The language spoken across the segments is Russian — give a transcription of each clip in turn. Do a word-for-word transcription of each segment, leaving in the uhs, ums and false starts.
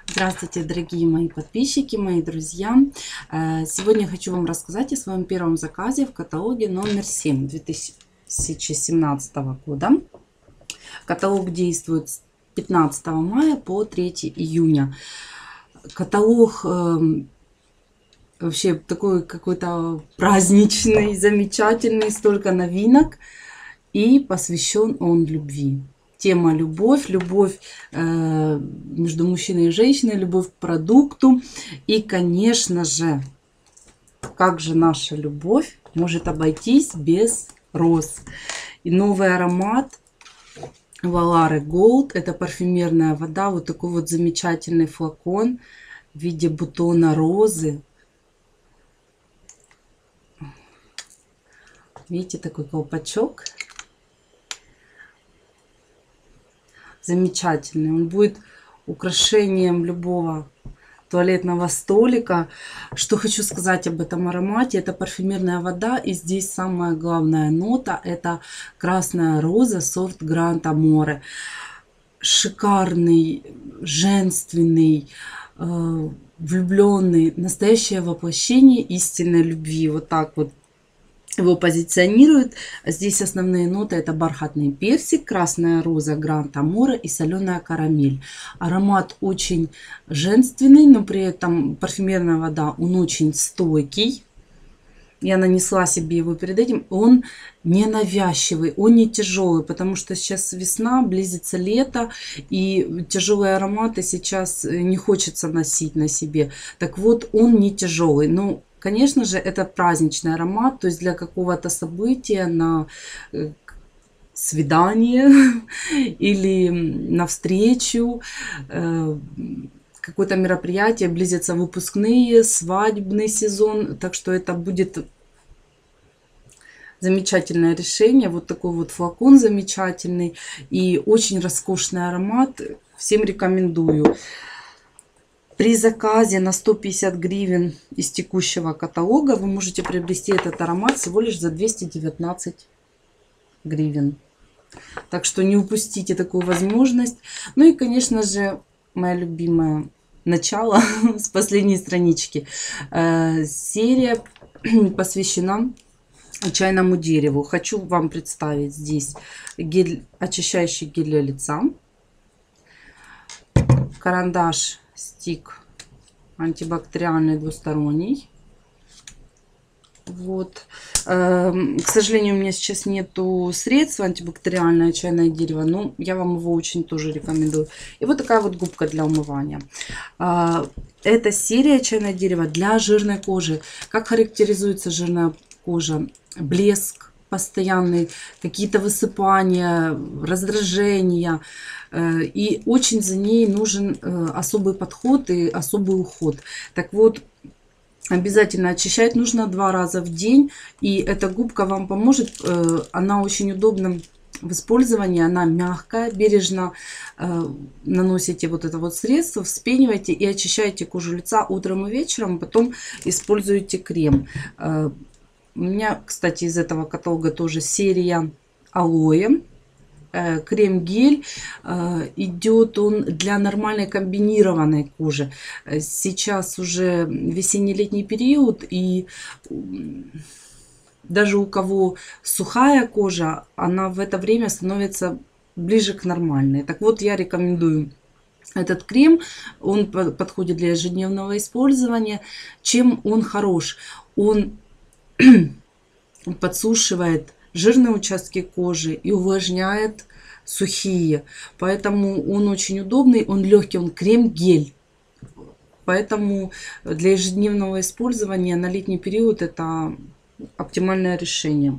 Здравствуйте, дорогие мои подписчики, мои друзья. Сегодня хочу вам рассказать о своем первом заказе в каталоге номер семь две тысячи семнадцатого года. Каталог действует с пятнадцатого мая по третьего июня. Каталог вообще такой какой-то праздничный, замечательный, столько новинок, и посвящен он любви. Тема любовь, любовь э, между мужчиной и женщиной, любовь к продукту. И, конечно же, как же наша любовь может обойтись без роз. И новый аромат Volare Gold. Это парфюмерная вода. Вот такой вот замечательный флакон в виде бутона розы. Видите, такой колпачок. Замечательный. Он будет украшением любого туалетного столика. Что хочу сказать об этом аромате. Это парфюмерная вода. И здесь самая главная нота. Это красная роза, сорт Grand Amore. Шикарный, женственный, э, влюбленный. Настоящее воплощение истинной любви. Вот так вот его позиционируют. Здесь основные ноты: это бархатный персик, красная роза, Grand Amore и соленая карамель. Аромат очень женственный, но при этом парфюмерная вода, он очень стойкий. Я нанесла себе его перед этим. Он не навязчивый, он не тяжелый, потому что сейчас весна, близится лето, и тяжелые ароматы сейчас не хочется носить на себе. Так вот, он не тяжелый. Но конечно же, это праздничный аромат, то есть для какого-то события, на свидание или на встречу, какое-то мероприятие, близятся выпускные, свадебный сезон, так что это будет замечательное решение. Вот такой вот флакон замечательный и очень роскошный аромат. Всем рекомендую. При заказе на сто пятьдесят гривен из текущего каталога вы можете приобрести этот аромат всего лишь за двести девятнадцать гривен. Так что не упустите такую возможность. Ну и, конечно же, моя любимая начало с последней странички. Серия посвящена чайному дереву. Хочу вам представить здесь гель, очищающий гель для лица, карандаш стик антибактериальный двусторонний. Вот. К сожалению, у меня сейчас нету средства антибактериальное чайное дерево, но я вам его очень тоже рекомендую. И вот такая вот губка для умывания. Это серия чайное дерево для жирной кожи. Как характеризуется жирная кожа? Блеск постоянный, какие-то высыпания, раздражения. И очень за ней нужен особый подход и особый уход. Так вот, обязательно очищать нужно два раза в день. И эта губка вам поможет. Она очень удобна в использовании. Она мягкая, бережно наносите вот это вот средство, вспениваете и очищаете кожу лица утром и вечером. Потом используете крем. У меня, кстати, из этого каталога тоже серия алоэ. Крем-гель. Идет он для нормальной комбинированной кожи. Сейчас уже весенне-летний период, и даже у кого сухая кожа, она в это время становится ближе к нормальной. Так вот, я рекомендую этот крем. Он подходит для ежедневного использования. Чем он хорош? Он подсушивает жирные участки кожи и увлажняет сухие. Поэтому он очень удобный, он легкий, он крем-гель. Поэтому для ежедневного использования на летний период это оптимальное решение.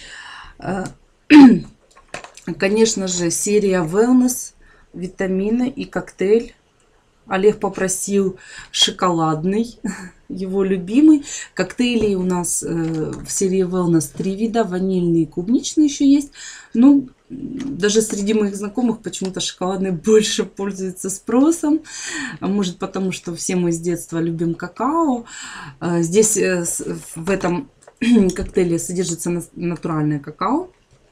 Конечно же, серия Wellness, витамины и коктейль. Олег попросил шоколадный, его любимый. Коктейлей у нас э, в серии Wellness три вида. Ванильный и клубничный еще есть. Ну, даже среди моих знакомых почему-то шоколадный больше пользуется спросом. Может, потому что все мы с детства любим какао. Э, здесь э, в этом коктейле содержится натуральное какао.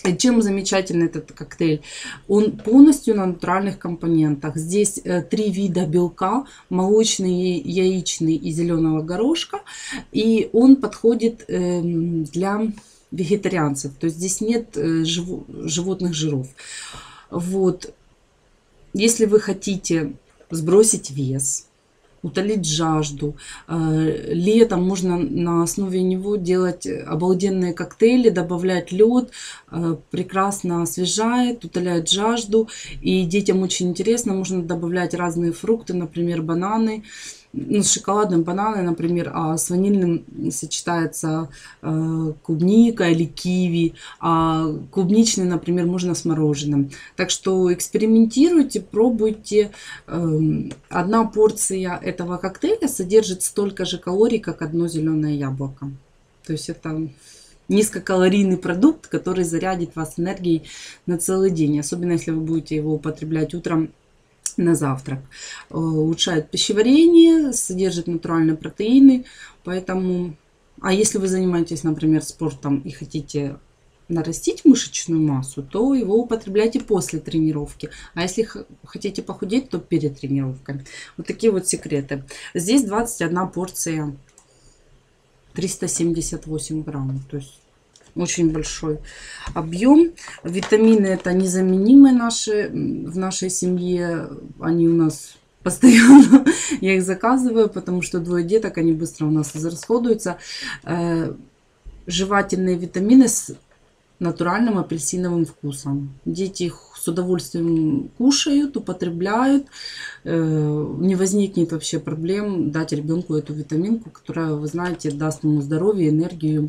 Чем замечательный этот коктейль? Он полностью на натуральных компонентах. Здесь три вида белка: молочный, яичный и зеленого горошка. И он подходит для вегетарианцев. То есть здесь нет животных жиров. Вот. Если вы хотите сбросить вес, утолить жажду, летом можно на основе него делать обалденные коктейли, добавлять лед, прекрасно освежает, утоляет жажду. И детям очень интересно, можно добавлять разные фрукты, например, бананы. Ну, с шоколадным бананы, например, а с ванильным сочетается э, клубника или киви, а клубничный, например, можно с мороженым. Так что экспериментируйте, пробуйте. Э, одна порция этого коктейля содержит столько же калорий, как одно зеленое яблоко. То есть это низкокалорийный продукт, который зарядит вас энергией на целый день, особенно если вы будете его употреблять утром на завтрак. Улучшает пищеварение, содержит натуральные протеины, поэтому, а если вы занимаетесь, например, спортом и хотите нарастить мышечную массу, то его употребляйте после тренировки, а если хотите похудеть, то перед тренировкой. Вот такие вот секреты. Здесь двадцать одна порция, триста семьдесят восемь грамм, то есть очень большой объем. Витамины это незаменимые наши в нашей семье. Они у нас постоянно. Я их заказываю, потому что двое деток, они быстро у нас израсходуются. Жевательные витамины с натуральным апельсиновым вкусом. Дети их с удовольствием кушают, употребляют. Не возникнет вообще проблем дать ребенку эту витаминку, которая, вы знаете, даст ему здоровье, энергию,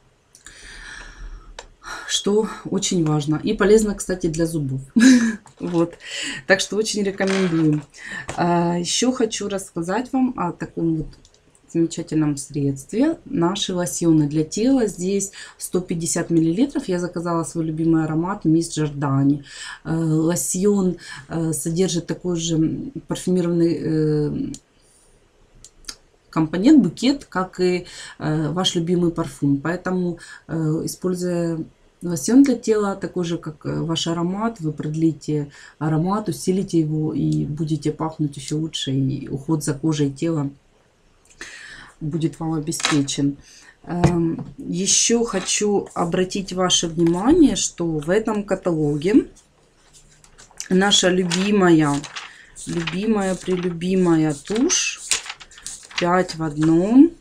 что очень важно. И полезно, кстати, для зубов. Вот. Так что очень рекомендую. Еще хочу рассказать вам о таком вот замечательном средстве. Наши лосьоны для тела. Здесь сто пятьдесят миллилитров. Я заказала свой любимый аромат Мисс Джордани. Лосьон содержит такой же парфюмированный компонент, букет, как и ваш любимый парфюм. Поэтому, используя лосьон для тела, такой же, как ваш аромат, вы продлите аромат, усилите его и будете пахнуть еще лучше. И уход за кожей тела будет вам обеспечен. Еще хочу обратить ваше внимание, что в этом каталоге наша любимая, любимая, прелюбимая тушь пять в одном.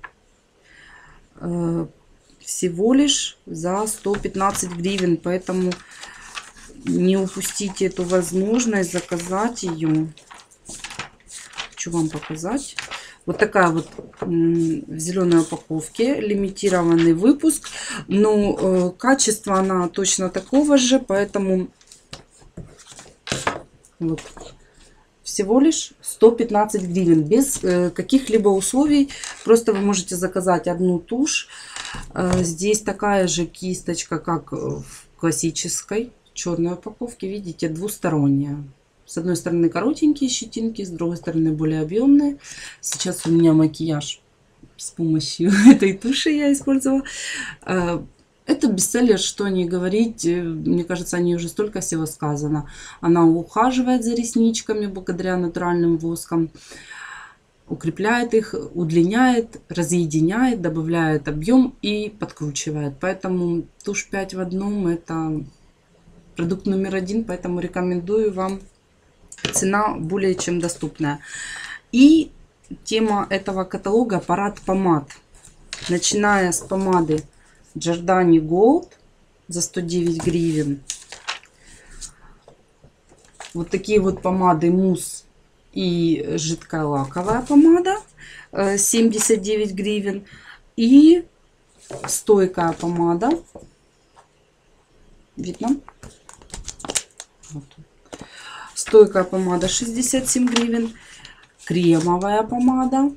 Всего лишь за сто пятнадцать гривен, поэтому не упустите эту возможность заказать ее. Хочу вам показать. Вот такая вот в зеленой упаковке, лимитированный выпуск, но э, качество она точно такого же, поэтому вот, всего лишь сто пятнадцать гривен, без э, каких-либо условий. Просто вы можете заказать одну тушь. Э, здесь такая же кисточка, как в классической черной упаковке, видите, двусторонняя. С одной стороны коротенькие щетинки, с другой стороны более объемные. Сейчас у меня макияж с помощью этой туши я использовала. Это бестселлер, что не говорить. Мне кажется, о ней уже столько всего сказано. Она ухаживает за ресничками благодаря натуральным воскам. Укрепляет их, удлиняет, разъединяет, добавляет объем и подкручивает. Поэтому тушь пять в одном это продукт номер один. Поэтому рекомендую вам. Цена более чем доступная. И тема этого каталога — парад помад. Начиная с помады Giordani Gold за сто девять гривен. Вот такие вот помады мусс и жидкая лаковая помада семьдесят девять гривен. И стойкая помада. Видно? Вот. Стойкая помада шестьдесят семь гривен. Кремовая помада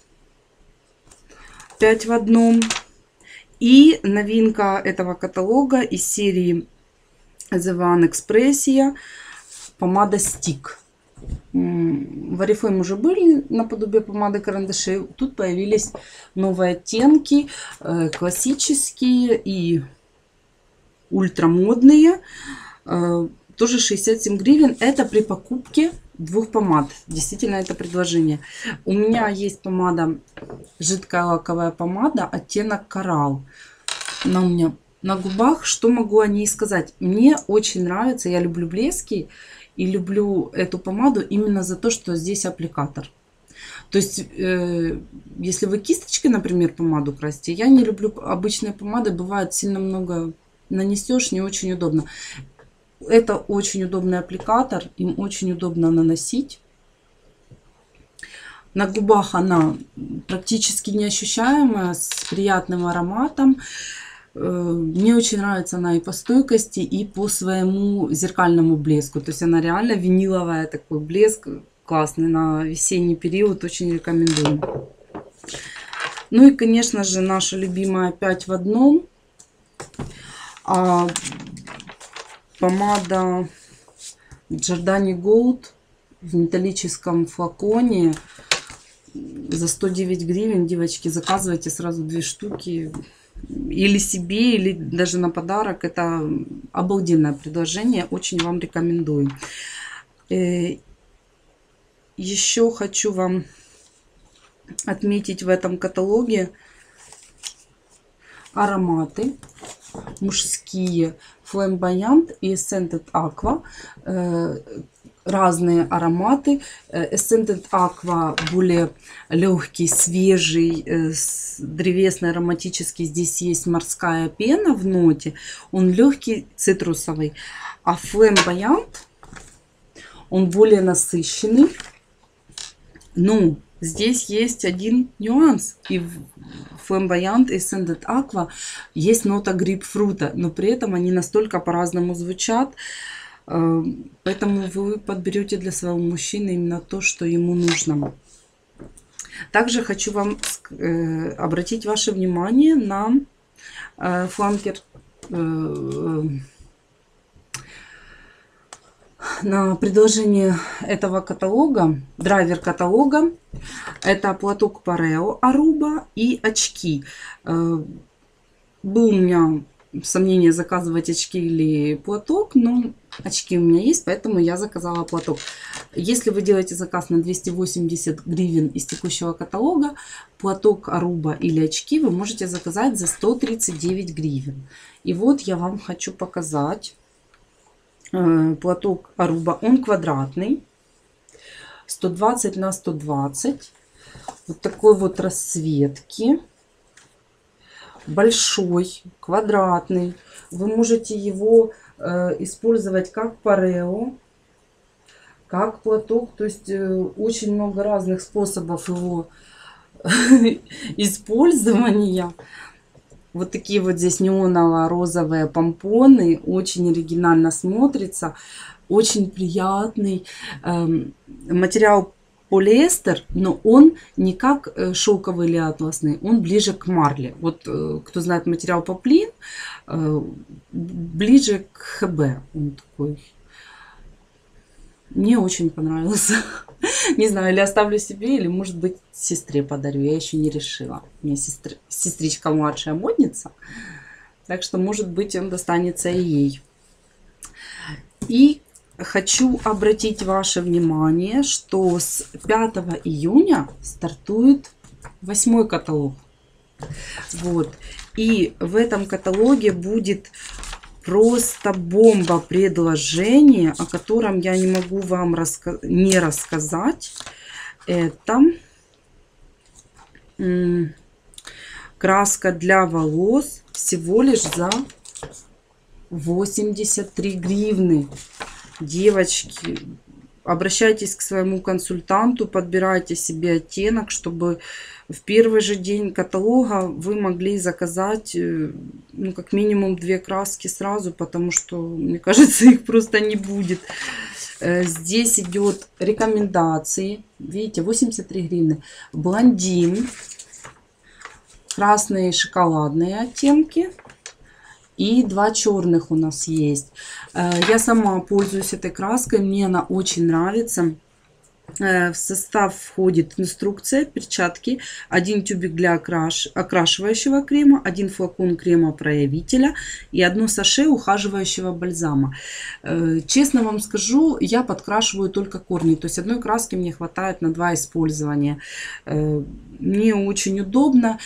пять в одном. И новинка этого каталога из серии The One Expressia помада Stick. В Oriflame уже были наподобие помады карандашей. Тут появились новые оттенки, классические и ультрамодные. Тоже шестьдесят семь гривен. Это при покупке двух помад. Действительно, это предложение. У меня есть помада, жидкая лаковая помада, оттенок коралл. Она у меня на губах. Что могу о ней сказать? Мне очень нравится. Я люблю блески и люблю эту помаду именно за то, что здесь аппликатор. То есть, э, если вы кисточкой, например, помаду красите, я не люблю обычные помады. Бывает, сильно много нанесешь, не очень удобно. Это очень удобный аппликатор, им очень удобно наносить. На губах она практически неощущаемая, с приятным ароматом. Мне очень нравится она и по стойкости, и по своему зеркальному блеску. То есть она реально виниловая, такой блеск классный на весенний период, очень рекомендую. Ну и, конечно же, наша любимая пять в одном. Помада Giordani Gold в металлическом флаконе за сто девять гривен. Девочки, заказывайте сразу две штуки. Или себе, или даже на подарок. Это обалденное предложение. Очень вам рекомендую. Еще хочу вам отметить в этом каталоге ароматы мужские. Flamboyant и Scented Aqua. Разные ароматы. Scented Aqua более легкий, свежий, древесный, ароматический. Здесь есть морская пена в ноте. Он легкий, цитрусовый. А Flamboyant, он более насыщенный. Ну, здесь есть один нюанс. И в Flamboyant и Scented Aqua есть нота грейпфрута, но при этом они настолько по-разному звучат. Поэтому вы подберете для своего мужчины именно то, что ему нужно. Также хочу вам обратить ваше внимание на фланкер, на предложение этого каталога, драйвер каталога. Это платок Pareo Aruba и очки. Был у меня сомнение, заказывать очки или платок, но очки у меня есть, поэтому я заказала платок. Если вы делаете заказ на двести восемьдесят гривен из текущего каталога, платок Aruba или очки вы можете заказать за сто тридцать девять гривен. И вот я вам хочу показать платок Aruba. Он квадратный, сто двадцать на сто двадцать. Вот такой вот расцветки. Большой, квадратный. Вы можете его э, использовать как парео, как платок. То есть э, очень много разных способов его использования. Вот такие вот здесь неоново-розовые помпоны. Очень оригинально смотрится. Очень приятный. Эм, материал полиэстер, но он не как шелковый или атласный, он ближе к марле. Вот кто знает материал поплин, ближе к ХБ. Он такой. Мне очень понравился. Не знаю, или оставлю себе, или, может быть, сестре подарю. Я еще не решила. У меня сестр... сестричка младшая модница. Так что, может быть, он достанется и ей. И хочу обратить ваше внимание, что с пятого июня стартует восьмой каталог. Вот. И в этом каталоге будет просто бомба предложения, о котором я не могу вам раска... не рассказать. Это краска для волос всего лишь за восемьдесят три гривны. Девочки, обращайтесь к своему консультанту, подбирайте себе оттенок, чтобы в первый же день каталога вы могли заказать, ну, как минимум две краски сразу, потому что, мне кажется, их просто не будет. Здесь идет рекомендации. Видите, восемьдесят три гривны. Блондин, красные и шоколадные оттенки. И два черных у нас есть. Я сама пользуюсь этой краской. Мне она очень нравится. В состав входит инструкция, перчатки, один тюбик для окраш... окрашивающего крема, один флакон крема проявителя и одно саше ухаживающего бальзама. Честно вам скажу, я подкрашиваю только корни, то есть одной краски мне хватает на два использования. Мне очень удобно.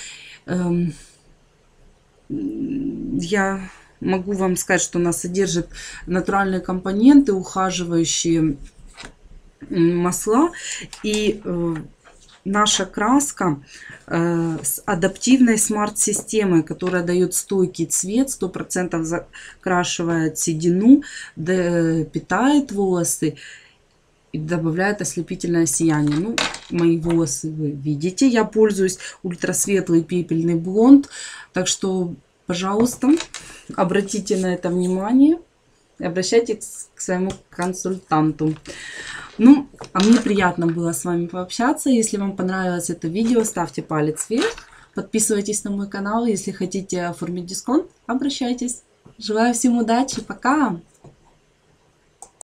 Я могу вам сказать, что она содержит натуральные компоненты, ухаживающие масла, и э, наша краска э, с адаптивной смарт-системой, которая дает стойкий цвет, сто процентов закрашивает седину, питает волосы и добавляет ослепительное сияние. Ну, мои волосы вы видите, я пользуюсь ультрасветлый пепельный блонд, так что, пожалуйста, обратите на это внимание. Обращайтесь к своему консультанту. Ну, а мне приятно было с вами пообщаться. Если вам понравилось это видео, ставьте палец вверх. Подписывайтесь на мой канал. Если хотите оформить дисконт, обращайтесь. Желаю всем удачи. Пока!